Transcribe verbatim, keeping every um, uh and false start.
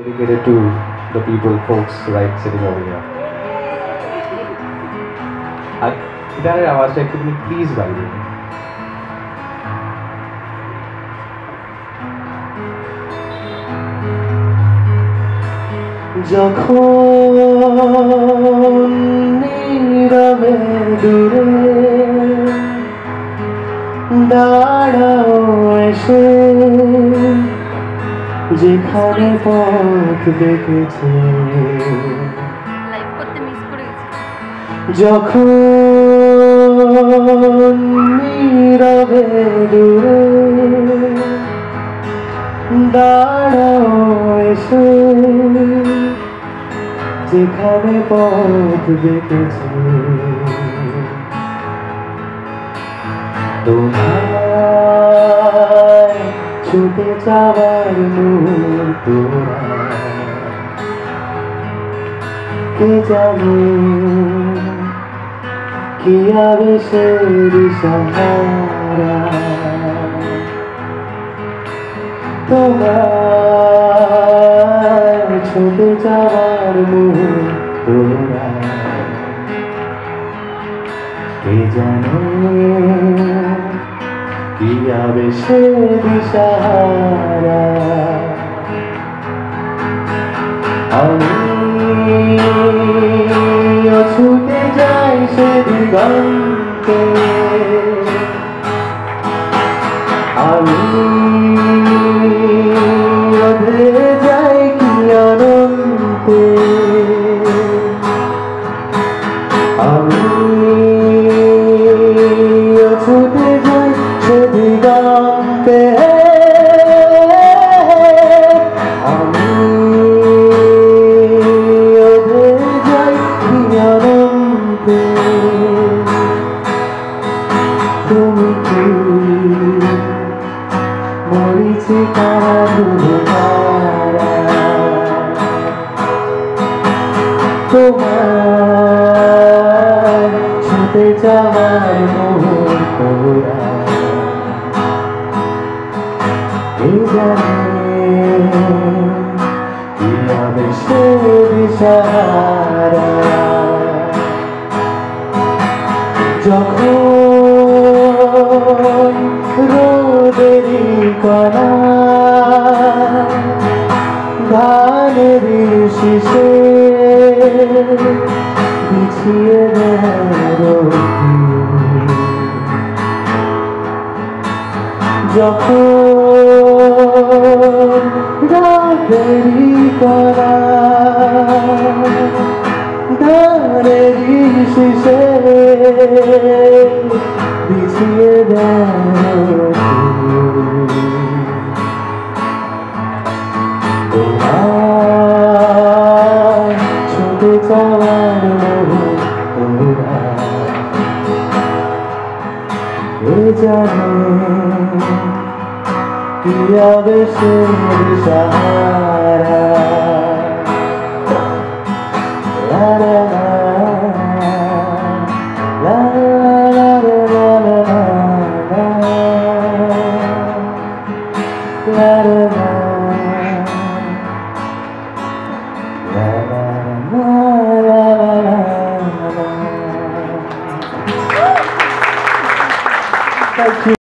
Dedicated to the people, folks, right, sitting over here. আর গিটারের আওয়াজটা একটুখানি প্লিজ বাইরে। যখন নীরবে দূরে দাঁড়াও এসে, যেখানে পথ দেখেছে, যখন নীরবে দূরে দাঁড়াও এসে, যেখানে পথ দেখেছে, তোমায় ছুটে যাওয়ার মুহূর্ত কে জানে কি আবেশের সাহারা, তোমায় ছুটে যাওয়ার মুহূর্ত কে জানে কি আবেশের সাহারা। আমি ছুটে যাই সে দিগন্তে, আমি অধে যাই কি অনন্তে, আমি ছুটে যাই সে দিগন্তে, আমি অধে যাই কি অনন্তে। তুমি কি মরীচিকার দুধারা, তোমার ছুটে যাওয়ার মুহূর্তরা কে জানে কি আবেশের সাহারা। যখন রোদেরই কণা ধানের শীষে বিছিয়ে দেয়, যখন রোদেরই কণা ধানের শীষে বিছিয়ে দেয়, তোমার ছুটে যাওয়ার মুহূর্তরা কে জানে কি আবেশের সাহারা।